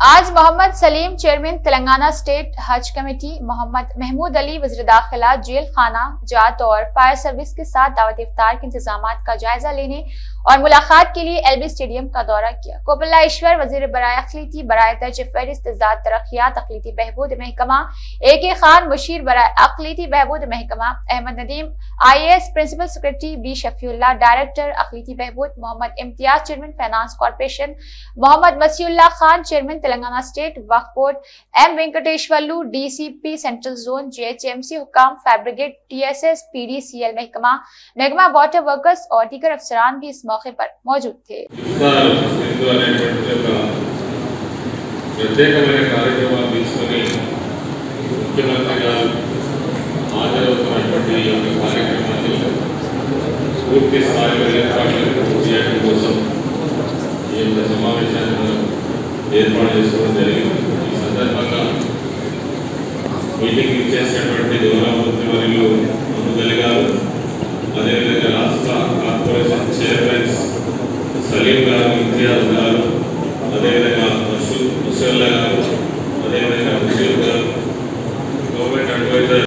आज Mohammed Salim chairman Telangana state Haj committee, Mohammed Mahmood Ali वज़ीर दाखिला जेल खाना जात और फायर सर्विस के साथ दावत इफ्तार के इंतजाम का जायजा लेने और मुलाकात के लिए एलबी स्टेडियम का दौरा किया। कोपल्ला ईश्वर वज़ीर बराए अक़लीती बराए दर्ज फहरिस्त ज़ात तरक्यात अक़लीती बहबूद महकमा, AK खान मुशीर बराए अक़लीती बहबूद महकमा, Ahmed Nadeem IAS principal secretary, B Shafiullah director अक़लीती बहबूद, Mohammed Imtiaz chairman finance corporation, Mohammed Masiullah Khan chairman Telangana state Waqf board, M Venkateshwarlu DCP central zone, JHMC हुकाम, फायर ब्रिगेड, TSS PDCL महकमा वाटर वर्कर्स और दीगर अफसरान भी इस मौके पर मौजूद थे। మీటింగ్ ఇచ్చేసినటువంటి గౌరవమంత్రి వర్యులు ముందుగలి గారు, అదేవిధంగా రాష్ట్ర కార్పొరేషన్ చైర్మన్స్ సలీం గారు, ఇంతియాజ్ గారు,